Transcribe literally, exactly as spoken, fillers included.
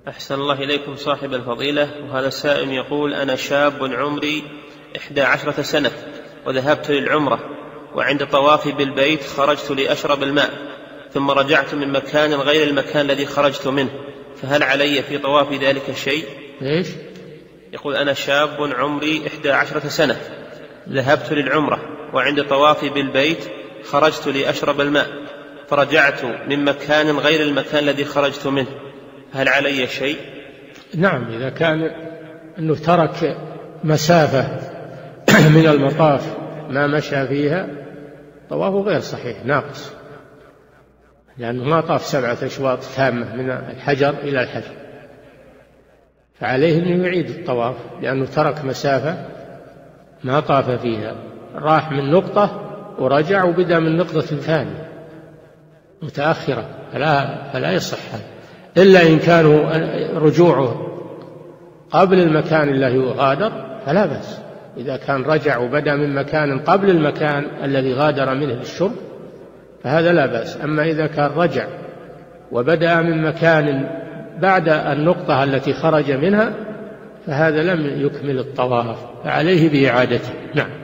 أحسن الله إليكم صاحب الفضيلة. وهذا السائل يقول: أنا شاب عمري إحدى عشرة سنة وذهبت للعمرة، وعند طوافي بالبيت خرجت لأشرب الماء، ثم رجعت من مكان غير المكان الذي خرجت منه، فهل علي في طوافي ذلك شيء؟ إيش؟ يقول: أنا شاب عمري إحدى عشرة سنة ذهبت للعمرة، وعند طوافي بالبيت خرجت لأشرب الماء، فرجعت من مكان غير المكان الذي خرجت منه، هل علي شيء؟ نعم، إذا كان أنه ترك مسافة من المطاف ما مشى فيها طوافه غير صحيح، ناقص، لأنه ما طاف سبعة أشواط تامة من الحجر إلى الحجر، فعليه أنه يعيد الطواف، لأنه ترك مسافة ما طاف فيها، راح من نقطة ورجع وبدأ من نقطة ثانية متأخرة، فلا, فلا يصح، إلا إن كانوا رجوعه قبل المكان الذي غادر فلا بأس. إذا كان رجع وبدأ من مكان قبل المكان الذي غادر منه للشرب فهذا لا بأس. أما إذا كان رجع وبدأ من مكان بعد النقطة التي خرج منها فهذا لم يكمل الطواف، فعليه بإعادته. نعم.